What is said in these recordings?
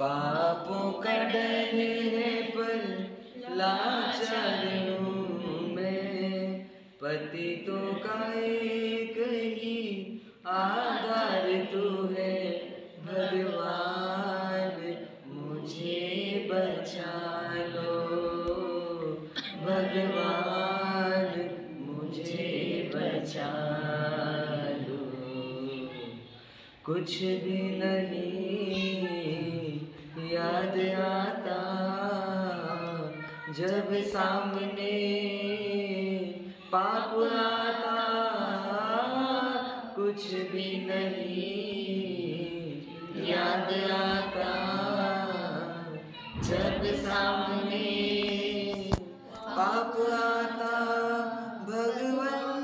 पापों का डर है पर लाचार हूँ मैं, पतितों का एक ही आधार तू है भगवान, मुझे बचा लो भगवान, मुझे बचा लो। कुछ भी नहीं याद आता जब सामने पाप आता, कुछ भी नहीं याद आता जब सामने पाप आता। भगवान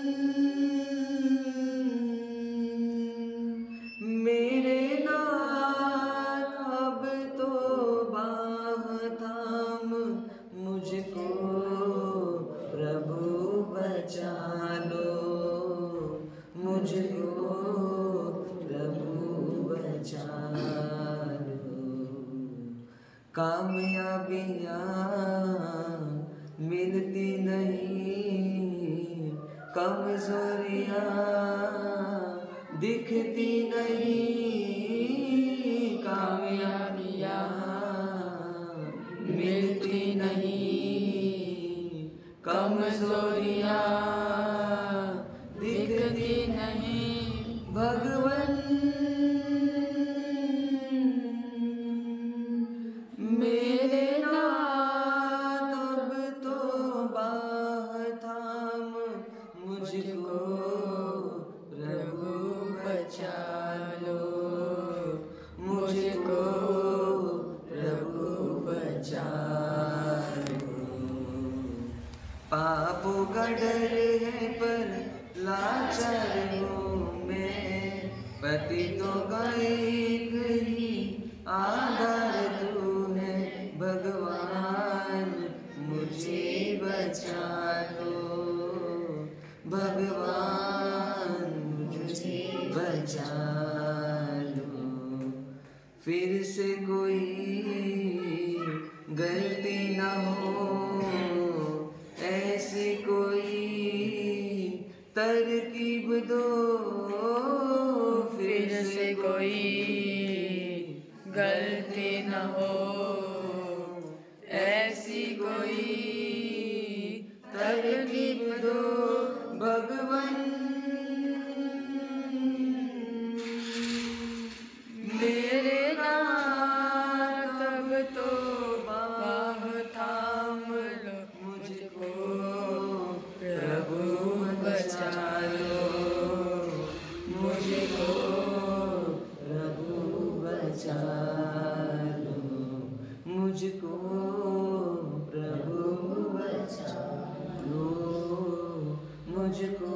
मेरे नाथ अब तो बाह थाम मुझको प्रभु बचा लो, मुझको प्रभु बचा लो। कामयाबियाँ मिलती नहीं, कमजोरियाँ दिखती नहीं, कामयाबियाँ मिलती नहीं, कमजोरियाँ दिखती नहीं। भगवान मेरे नाथ अब तो बाह थाम मुझको प्रभु बचा लो, मुझको प्रभु बचा लो। पापों का डर है पर लाचार हूँ मैं, पतितों का एक ही आधार तू है भगवान, मुझे बचा लो भगवान, मुझे बचा लो। फिर से कोई गलती न हो, ऐसी कोई तरकीब दो, फिर से कोई गलती न हो, ऐसी कोई तरकीब दो भगवान। मेरे नाथ अब तो बाह थाम लो, मुझको प्रभु बचा लो, मुझको प्रभु बचा लो, मुझको प्रभु बचा लो, मुझको